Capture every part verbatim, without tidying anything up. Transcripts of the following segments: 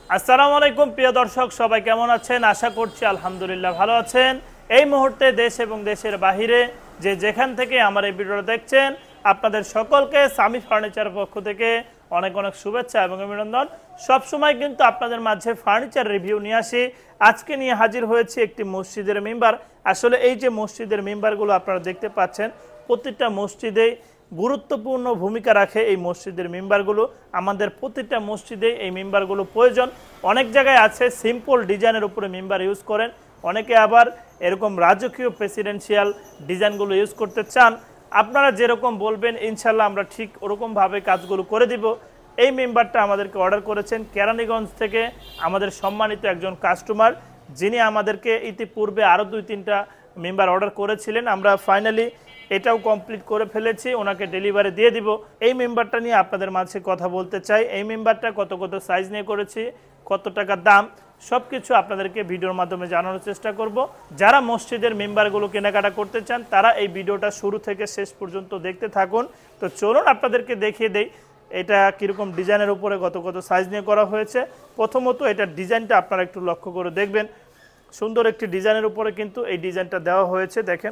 আসসালামু আলাইকুম প্রিয় দর্শক, সবাই কেমন আছেন? আশা করছি আলহামদুলিল্লাহ ভালো আছেন। এই মুহূর্তে দেশ এবং দেশের বাহিরে যে যেখান থেকে আমার এই ভিডিওটা দেখছেন, আপনাদের সকলকে সামি ফার্নিচার পক্ষ থেকে অনেক অনেক শুভেচ্ছা এবং অভিনন্দন। সবসময় কিন্তু আপনাদের মাঝে ফার্নিচার রিভিউ নিয়ে আসি। আজকে নিয়ে হাজির হয়েছি একটি মসজিদের মেম্বার। আসলে এই যে মসজিদের মেম্বারগুলো আপনারা দেখতে পাচ্ছেন, প্রতিটা মসজিদে গুরুত্বপূর্ণ ভূমিকা রাখে এই মসজিদের মেম্বারগুলো। আমাদের প্রতিটা মসজিদে এই মেম্বারগুলো প্রয়োজন। অনেক জায়গায় আছে সিম্পল ডিজাইনের উপরে মেম্বার ইউজ করেন, অনেকে আবার এরকম রাজকীয় প্রেসিডেন্সিয়াল ডিজাইনগুলো ইউজ করতে চান। আপনারা যেরকম বলবেন ইনশাল্লাহ আমরা ঠিক ওরকমভাবে কাজগুলো করে দিব। এই মেম্বারটা আমাদেরকে অর্ডার করেছেন কেরানীগঞ্জ থেকে আমাদের সম্মানিত একজন কাস্টমার, যিনি আমাদেরকে ইতিপূর্বে আরও দুই তিনটা মেম্বার অর্ডার করেছিলেন। আমরা ফাইনালি এটাও কমপ্লিট করে ফেলেছি, ওনাকে ডেলিভারি দিয়ে দিব। এই মেম্বারটা নিয়ে আপনাদের মাঝে কথা বলতে চাই। এই মেম্বারটা কত কত সাইজ নিয়ে করেছি, কত টাকা দাম, সব কিছু আপনাদেরকে ভিডিওর মাধ্যমে জানানোর চেষ্টা করব। যারা মসজিদের মেম্বারগুলো কেনাকাটা করতে চান তারা এই ভিডিওটা শুরু থেকে শেষ পর্যন্ত দেখতে থাকুন। তো চলুন আপনাদেরকে দেখিয়ে দেই এটা কীরকম ডিজাইনের উপরে কত কত সাইজ নিয়ে করা হয়েছে। প্রথমত এটার ডিজাইনটা আপনারা একটু লক্ষ্য করে দেখবেন। সুন্দর একটি ডিজাইনের উপরে কিন্তু এই ডিজাইনটা দেওয়া হয়েছে। দেখেন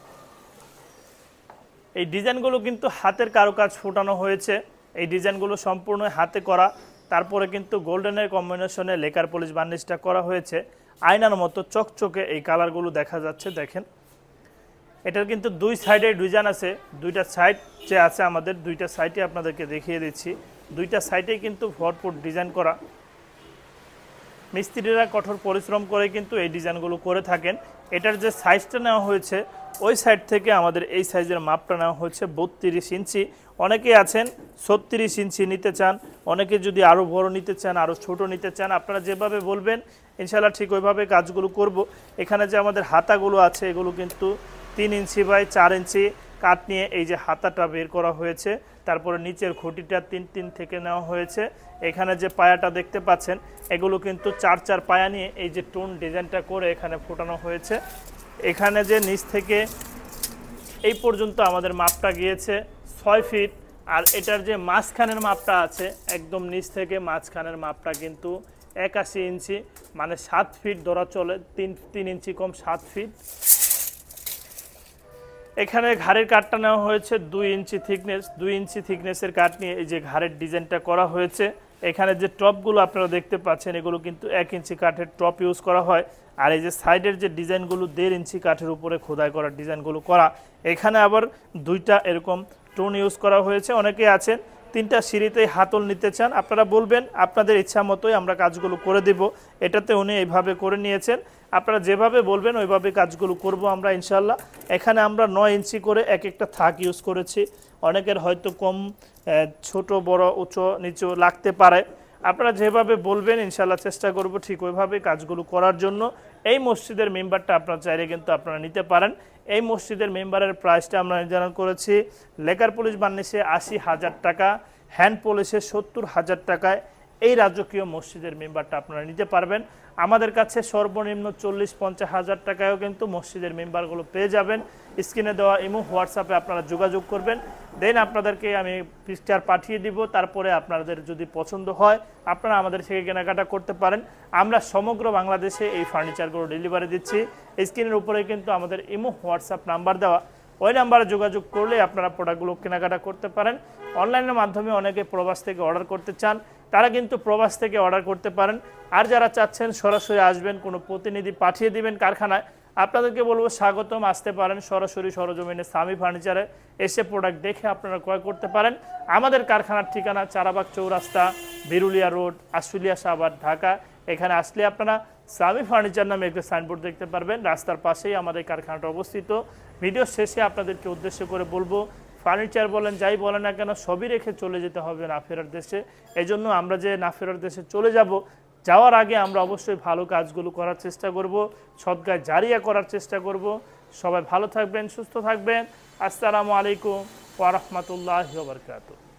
এই ডিজাইনগুলো কিন্তু হাতের কারুকাজ ফোটানো হয়েছে। এই ডিজাইনগুলো সম্পূর্ণ হাতে করা, তারপরে কিন্তু গোল্ডেনের কম্বিনেশনে লেকার পলিশ বার্নিশটা করা হয়েছে। আয়নার মতো চকচকে এই কালারগুলো দেখা যাচ্ছে। দেখেন এটার কিন্তু দুই সাইডে ডিজাইন আছে, দুইটা সাইড যে আছে আমাদের দুইটা সাইডে আপনাদেরকে দেখিয়ে দিচ্ছি। দুইটা সাইডে কিন্তু ভরপুর ডিজাইন করা। মিস্ত্রিরা কঠোর পরিশ্রম করে কিন্তু এই ডিজাইনগুলো করে থাকেন। এটার যে সাইজটা নেওয়া হয়েছে ওই সাইড থেকে আমাদের এই সাইজের মাপটা নেওয়া হয়েছে বত্রিশ ইঞ্চি। অনেকে আছেন ছত্রিশ ইঞ্চি নিতে চান, অনেকে যদি আরও বড় নিতে চান, আরও ছোট নিতে চান, আপনারা যেভাবে বলবেন ইনশাল্লাহ ঠিক ওইভাবে কাজগুলো করব। এখানে যে আমাদের হাতাগুলো আছে এগুলো কিন্তু তিন ইঞ্চি বাই চার ইঞ্চি কাট নিয়ে এই যে হাতাটা বের করা হয়েছে। তারপরে নিচের খুঁটিটা তিন তিন থেকে নেওয়া হয়েছে। এখানে যে পায়াটা দেখতে পাচ্ছেন এগুলো কিন্তু চার চার পায়া নিয়ে এই যে টোন ডিজাইনটা করে এখানে ফোটানো হয়েছে। এখানে যে নিচ থেকে এই পর্যন্ত আমাদের মাপটা গিয়েছে ছয় ফিট। আর এটার যে মাঝখানের মাপটা আছে একদম নিচ থেকে মাঝখানের মাপটা কিন্তু একাশি ইঞ্চি, মানে সাত ফিট ধরা চলে, তিন তিন ইঞ্চি কম সাত ফিট। এখানে ঘাড়ের কাঠটা নেওয়া হয়েছে দুই ইঞ্চি থিকনেস, দুই ইঞ্চি থিকনেসের কাঠ নিয়ে এই যে ঘাড়ের ডিজাইনটা করা হয়েছে। এখানে যে টপগুলো আপনারা দেখতে পাচ্ছেন এগুলো কিন্তু এক ইঞ্চি কাঠের টপ ইউজ করা হয়। আর এই যে সাইডের যে ডিজাইনগুলো দেড় ইঞ্চি কাঠের উপরে খোদাই করা ডিজাইনগুলো করা। এখানে আবার দুইটা এরকম টোন ইউজ করা হয়েছে। অনেকে আছেন তিনটা সিঁড়িতেই হাতল নিতে চান, আপনারা বলবেন আপনাদের ইচ্ছা মতোই আমরা কাজগুলো করে দেব। এটাতে উনি এইভাবে করে নিয়েছেন, আপনারা যেভাবে বলবেন ওইভাবে কাজগুলো করব আমরা ইনশাল্লাহ। এখানে আমরা নয় ইঞ্চি করে এক একটা থাক ইউজ করেছি। অনেকের হয়তো কম ছোট বড় উঁচু নিচু লাগতে পারে, আপনারা যেভাবে বলবেন ইনশাল্লাহ চেষ্টা করব ঠিক ওইভাবে কাজগুলো করার জন্য। এই মসজিদের মেম্বারটা আপনারা চাইলে কিন্তু আপনারা নিতে পারেন। এই মসজিদের মেম্বারের প্রাইসটা আমরা নির্ধারণ করেছি লেকার পলিশ বার্নিশে আশি হাজার টাকা, হ্যান্ড পলিশে সত্তর হাজার টাকায় এই রাজকীয় মসজিদের মেম্বারটা আপনারা নিতে পারবেন। আমাদের কাছে সর্বনিম্ন চল্লিশ পঞ্চাশ হাজার টাকায়ও কিন্তু মসজিদের মেম্বারগুলো পেয়ে যাবেন। স্ক্রিনে দেওয়া ইমো হোয়াটসঅ্যাপে আপনারা যোগাযোগ করবেন, দেন আপনাদেরকে আমি পিকচার পাঠিয়ে দিব। তারপরে আপনাদের যদি পছন্দ হয় আপনারা আমাদের থেকে কেনাকাটা করতে পারেন। আমরা সমগ্র বাংলাদেশে এই ফার্নিচারগুলো ডেলিভারি দিচ্ছি। স্ক্রিনের উপরে কিন্তু আমাদের ইমো হোয়াটসঅ্যাপ নাম্বার দেওয়া, ওই নাম্বারে যোগাযোগ করলে আপনারা প্রোডাক্টগুলো কেনাকাটা করতে পারেন। অনলাইনের মাধ্যমে অনেকে প্রবাস থেকে অর্ডার করতে চান, তারা কিন্তু প্রবাস থেকে অর্ডার করতে পারেন। আর যারা চাচ্ছেন সরাসরি আসবেন, কোনো প্রতিনিধি পাঠিয়ে দিবেন কারখানায়, আপনাদেরকে বলবো স্বাগতম, আসতে পারেন সরাসরি সরজমিনে সামি ফার্নিচারে এসে প্রোডাক্ট দেখে আপনারা ক্রয় করতে পারেন। আমাদের কারখানার ঠিকানা চারাবাগ চৌরাস্তা, বিরুলিয়া রোড, আশুলিয়া সাভার, ঢাকা। এখানে আসলে আপনারা সামি ফার্নিচার নামে একটা সাইনবোর্ড দেখতে পারবেন, রাস্তার পাশেই আমাদের কারখানাটা অবস্থিত। ভিডিও শেষে আপনাদেরকে উদ্দেশ্য করে বলবো ফার্নিচার বলেন যাই বলেন না কেন সবই রেখে চলে যেতে হবে না ফেরার দেশে। এই জন্য আমরা যে না ফেরার দেশে চলে যাব, যাওয়ার আগে আমরা অবশ্যই ভালো কাজগুলো করার চেষ্টা করব, সদকায় জারিয়া করার চেষ্টা করব। সবাই ভালো থাকবেন, সুস্থ থাকবেন। আসসালামু আলাইকুম ওয়া রাহমাতুল্লাহি ওয়া বারাকাতুহু।